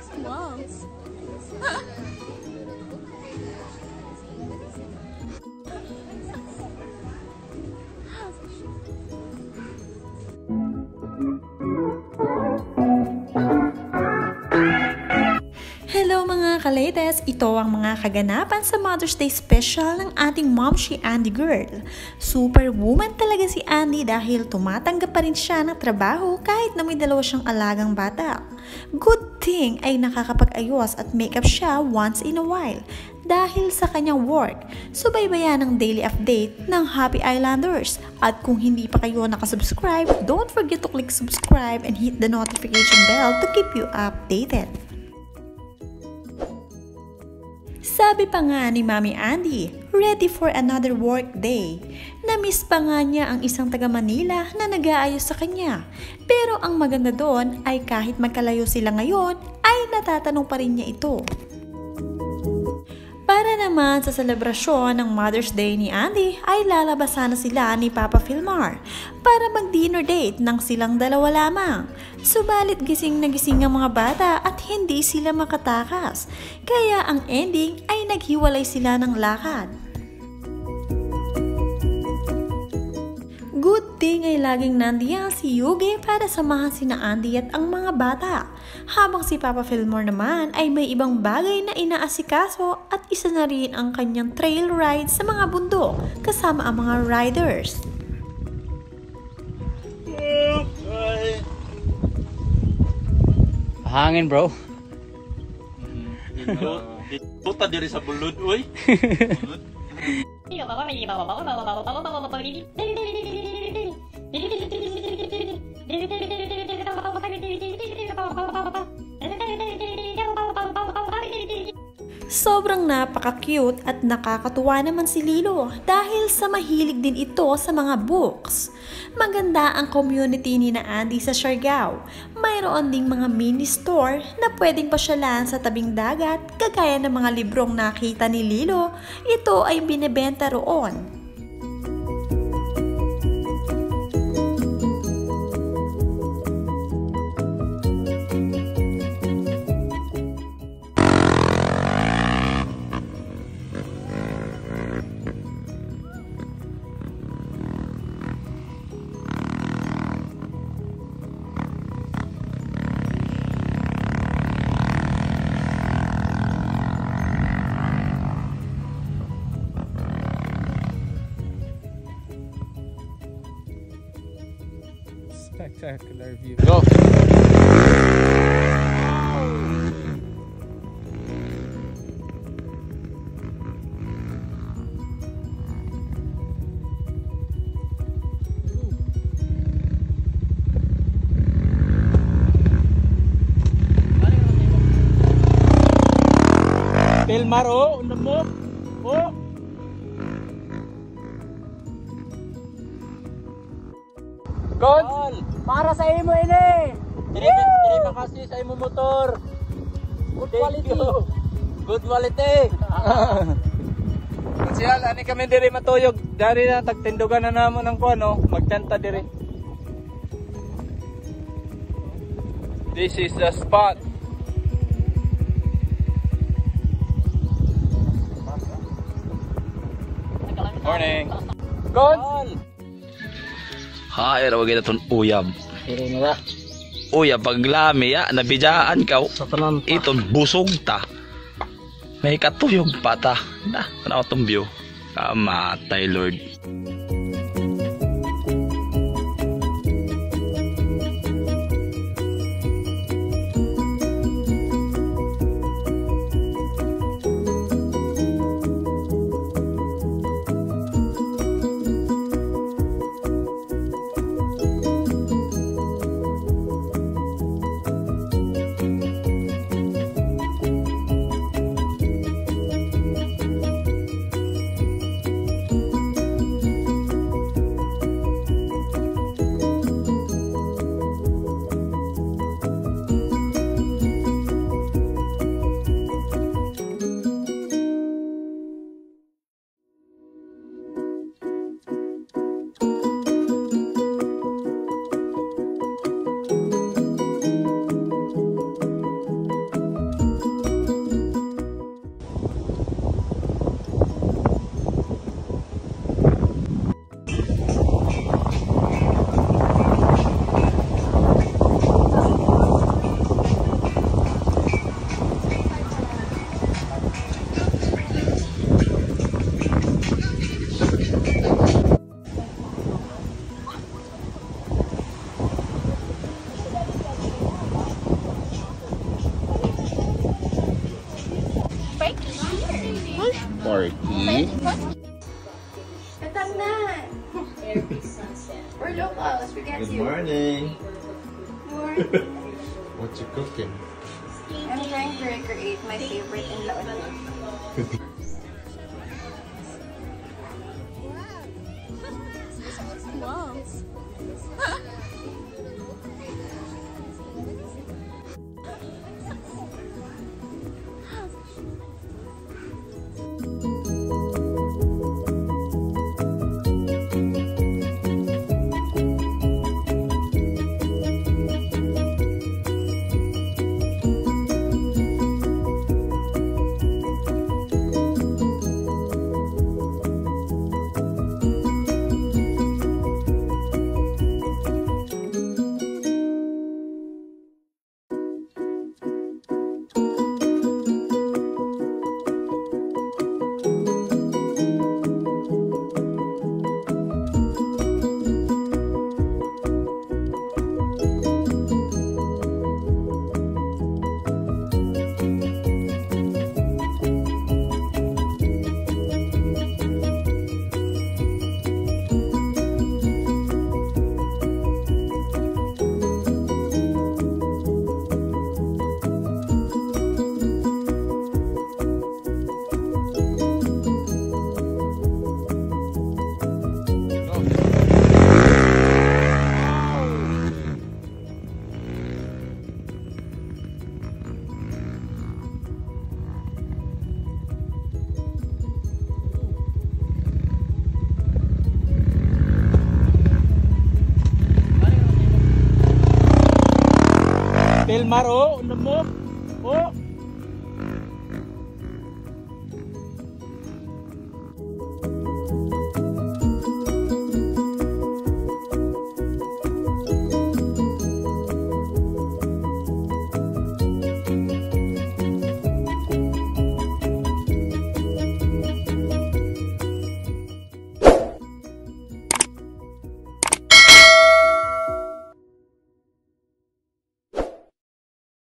Wow. Hello mga ka-latest! Ito ang mga kaganapan sa Mother's Day special ng ating momshi Andy girl. Superwoman talaga si Andy dahil tumatanggap pa rin siya ng trabaho kahit na may dalawa siyang alagang bata. Good thing ay nakakapag-ayos at makeup siya once in a while dahil sa kanyang work. Subaybayan ang daily update ng Happy Islanders. At kung hindi pa kayo nakasubscribe, don't forget to click subscribe and hit the notification bell to keep you updated. Sabi pa nga ni Mami Andy, ready for another work day. Na-miss pa nga niya ang isang taga Manila na nag-aayos sa kanya. Pero ang maganda doon ay kahit magkalayo sila ngayon, ay natatanong pa rin niya ito. Para naman sa selebrasyon ng Mother's Day ni Andy ay lalabasan na sila ni Papa Filmar para mag-dinner date ng silang dalawa lamang. Subalit gising na gising ang mga bata at hindi sila makatakas. Kaya ang ending ay naghiwalay sila ng lakad. Good thing ay laging nandiyan si Yugi para samahan sina Andy at ang mga bata. Habang si Papa Fillmore naman ay may ibang bagay na inaasikaso at isa na rin ang kanyang trail ride sa mga bundok kasama ang mga riders. Hangin bro. Puta diri sa bulod, uy. Sobrang napaka-cute at nakakatuwa naman si Lilo dahil sa mahilig din ito sa mga books. Maganda ang community ni na Andy sa Siargao. Mayroon ding mga mini store na pwedeng pasyalan sa tabing dagat kagaya ng mga librong nakita ni Lilo. Ito ay binebenta roon. Spectacular view. Go! Pelmar, oh, undang mo. Oh. Gons! Para sa imo ini! Terima kasih sa imo motor. Good Thank quality! you. Good quality. Siyal, ani kami diri matuyog. Dari na tagtindugan na namo ng kuano, magtenta diri. This is the spot. Morning. Gons! Hay, raw kita ton uyab. Uyab paglami ya, nabijaan ka. Iton busog ta. May katuyog pa ta. Na, ano tong view? Kamatay Lord. Forky. Katang na! We're locals, we get Good you. morning. Morning. What you cooking? I'm trying to recreate my favorite in La Union. Pilmar, oh, ano mo? Oh,